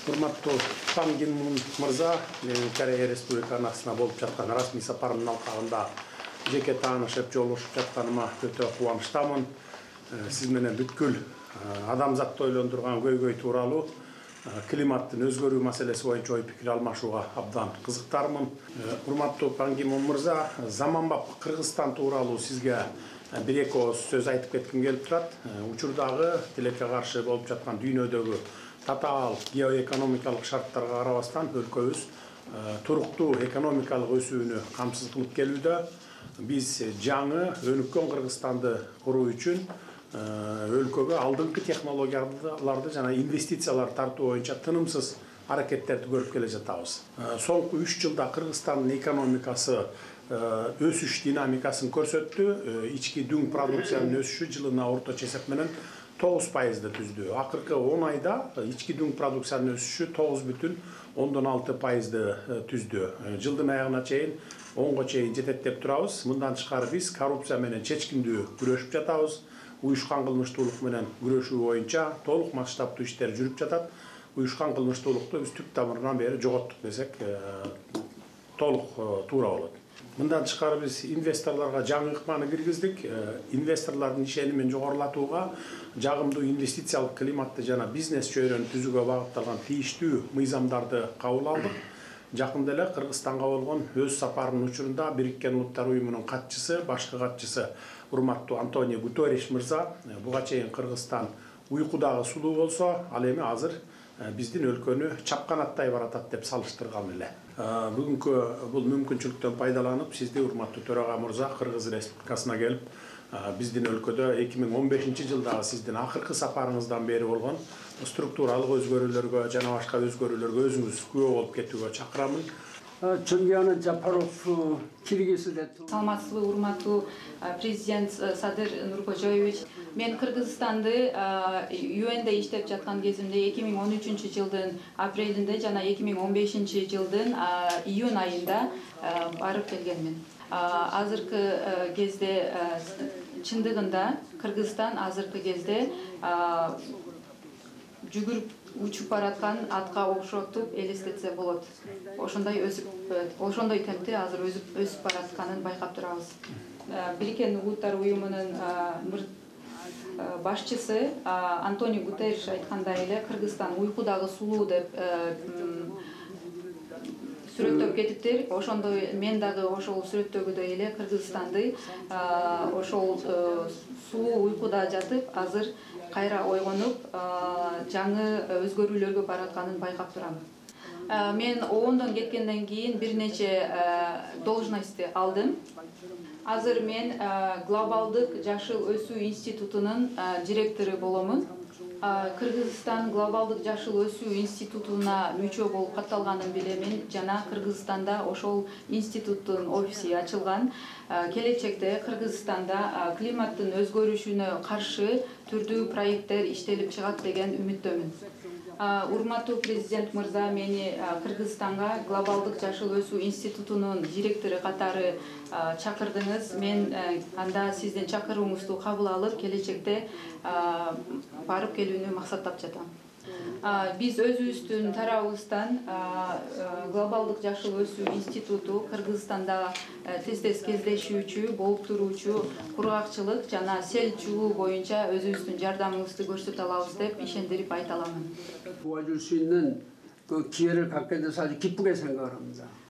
Урматтуу Пан Ги Мун мырза, менин Корея Республикасына болуп жаткан расмий сапарымдын алкагында жеке таанышып, жолугушуп жатканыма өтө кубанычтамын. Сиз менен бүткүл адамзатты ойлондурган көйгөй тууралуу климаттын өзгөрүү маселеси боюнча ой пикир алмашууга абдан кызыктармын. Урматтуу Пан Ги Мун мырза, заманбап Кыргызстан тууралуу сизге бир-эки ооз сөз айтып кетким келип турат. Учурдагы тилекке каршы болуп жаткан дүйнөдөгү татаал геоэкономикалык шарттарга карабастан өлкөбүз туруктуу экономикалык өсүүнү камсыз кылып келүүдө. Биз жаңы өнүккөн Кыргызстанды куруу үчүн өлкөгө алдыңкы технологияларды жана инвестициялар тартуу боюнча тынымсыз аракеттерди көрүп келе жатабыз. Соңку 3 жылда Кыргызстандын экономикасы өсүш динамикасын көрсөттү. Ички дүң продукциянын өсүшү жылына орточо эсеп менен 9%-ды түздү. Акыркы 10 айда ички дүң продукциянын өсүшү 9,6%-ды түздү. Жылдын аягына чейин 10го чейин жетет деп турабыз. Мындан тышкары биз коррупция менен чечкиндүү күрөшүп жатабыз. Уюшкан кылмыштуулук менен күрөшүү боюнча толук масштабтуу иштер жүрүп жатат. Уюшкан кылмыштуулукту биз түп тамырынан бери жоготтук десек толук туура болот. Мындан тышкары биз инвесторлорго жаңы ыкманы киргиздик. Инвесторлордун ишенимин жогорулатууга, жагымдуу инвестициялык климатты жана бизнес чөйрөнү түзүүгө багытталган тийиштүү мыйзамдарды кабыл алдык. Жакында эле Кыргызстанга болгон өз сапарынын учурунда Бириккен Улуттар Уюмунун катчысы, башкы катчысы урматтуу Антонио Гутерриш мырза, буга чейин Кыргызстан уйкудагы сулуу болсо, ал эми азыр биздин өлкөнү чапканаттай баратат деп салыштырган эле. Бүгүнкү бул мүмкүнчүлүктөн пайдаланып, сизди урматтуу төрага мырза Кыргыз Республикасына келип, биздин өлкөдө 2015-жылдагы сиздин акыркы сапарыңыздан бери болгон структуралык өзгөрүүлөргө жана башка өзгөрүүлөргө өзүңүз күбө болуп кетүүгө чакырамын. 존경하는 Жапаров Киргиз 대통령. Саламатсызбы, урматтуу президент Садыр Нуркожоевич. Мен Кыргызстанды ЮНде иштеп жаткан кезимде 2013-жылдын апрелинде жана 2015-жылдын июнь айында барып келгенмин. Азыркы кезде чындыгында Кыргызстан азыркы кезде жүгүрүп учуп бараткан атка окшотуп элестетсе болот. Ошондой темпте азыр өсүп баратканын байкап турабыз. Бириккен Улуттар Уюмунун башчысы Антонио Гутерриш айткандай эле Кыргызстан уйкудагы сулуу деп сүрөттөп кетиптир. Ошондой мен дагы ошол сүрөттөгүдөй эле Кыргызстанды ошол сулуу уйкуда жатып, азыр кайра ойгонуп, жаңы өзгөрүүлөргө баратканын байкап турам. Мен оондон кеткенден кийин бир нече должностьти алдым. Азыр мен Глобалдык жашыл өсүү институтунун директору боломун. Кыргызстан Глобалдык жашыл өсүү институтуна мүчө болуп катталганын билемин жана Кыргызстанда ошол институттун офиси ачылган. Келечекте Кыргызстанда климаттын өзгөрүшүнө каршы түрдүү проекттер иштелип чыгат деген үмүттөмүн. Урматтуу президент мырза, мени Кыргызстанга Глобалдык жашыл өсүү институтунун директору катары чакырдыңыз. Мен анда сиздин чакырууңузду кабыл алып, келечекте барып келүүнү максаттап жатам. Биз өзүбүздүн тарабыбыздан Глобалдык жашыл өсүү институту Кыргызстанда тез кездешүүчү, болуп туруучу кургакчылык жана сел чыгуу боюнча өзүбүздүн жардамыбызды көрсөтө алабыз деп ишендирип айта аламын. 도와줄 수 있는 그 기회를 갖게 돼서 아주 기쁘게 생각합니다.